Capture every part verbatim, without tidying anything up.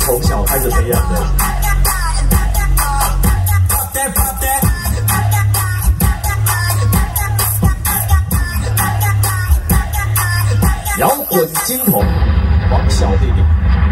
从小开始培养的。摇滚金童王小弟弟。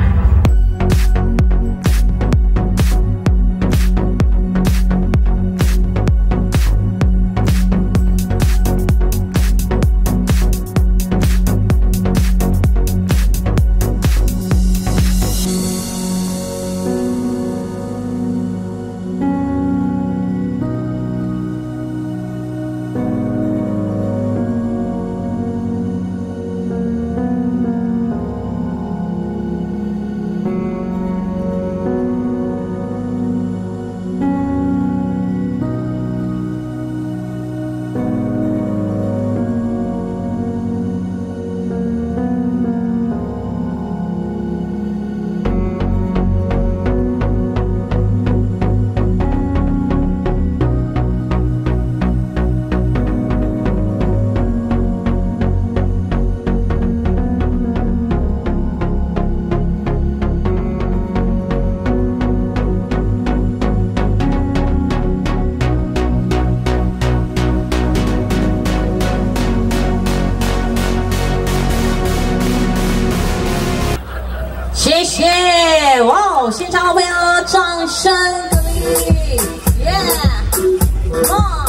谢谢，哇哦！现场好朋友，掌声鼓励，耶！哇！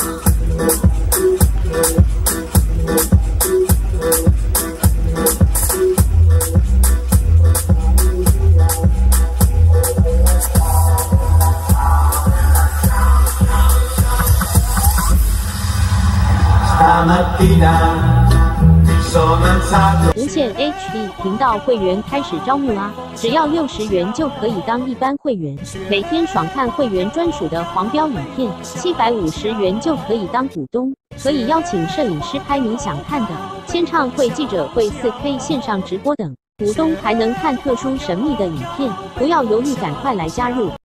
无线 H D 频道会员开始招募啦！只要六十元就可以当一般会员，每天爽看会员专属的黄标影片；七百五十元就可以当股东，可以邀请摄影师拍你想看的签唱会、记者会、四 K 线上直播等。股东还能看特殊神秘的影片，不要犹豫，赶快来加入！